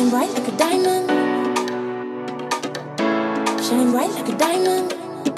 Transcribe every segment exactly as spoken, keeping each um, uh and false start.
Shine bright like a diamond. Shine bright like a diamond.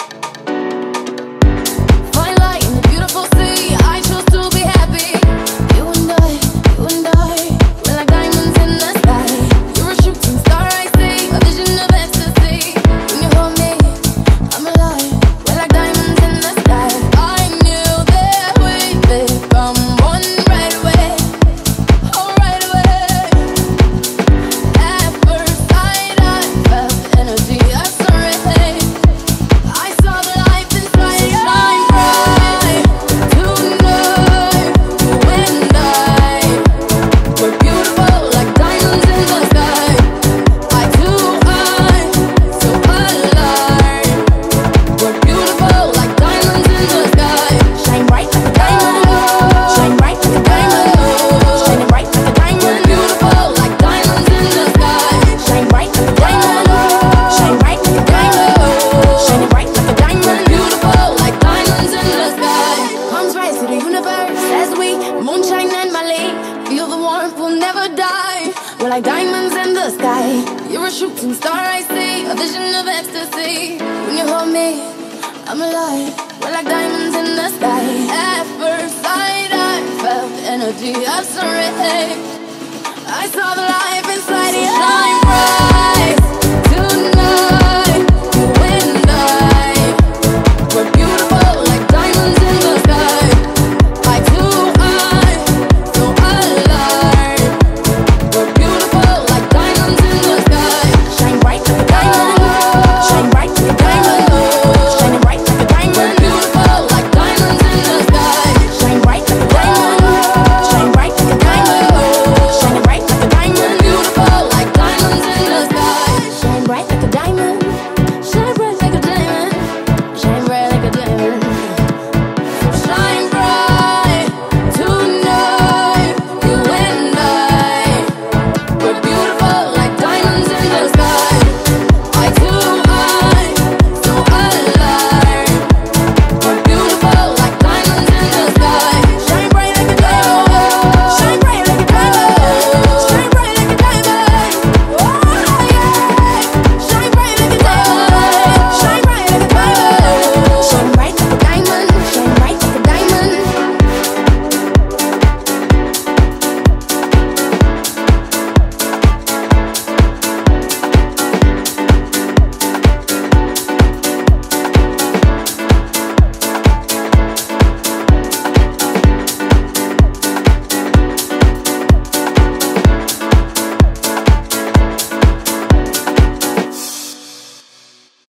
Fine light in the beautiful sea. I chose to be happy. You and I, you and I, we're like diamonds in the sky. You're a shooting star I see, a vision of ecstasy. When you hold me, I'm alive. We're like diamonds in the sky. I knew that we'd become one right away. Oh, right away. At first sight, I felt energy of surrender. I saw the life inside. Shine bright tonight. You and I, we're beautiful like diamonds in the sky. Eye to eye, so alive. We're beautiful like diamonds in the sky. Shine bright like a diamond. Shine bright like a diamond. Shining bright like a diamond. We're beautiful like diamonds in the sky. Shine bright like a diamond. Shine bright like a diamond. Shining bright like a diamond. We're beautiful like diamonds in the sky. Palms rise to the universe as we moonshine and Malay. Feel the warmth, we'll never die. We're like diamonds in the sky. You're a shooting star I see, a vision of ecstasy. When you hold me, I'm alive. We're like diamonds in the sky. At first sight, I felt energy of surrender. I saw the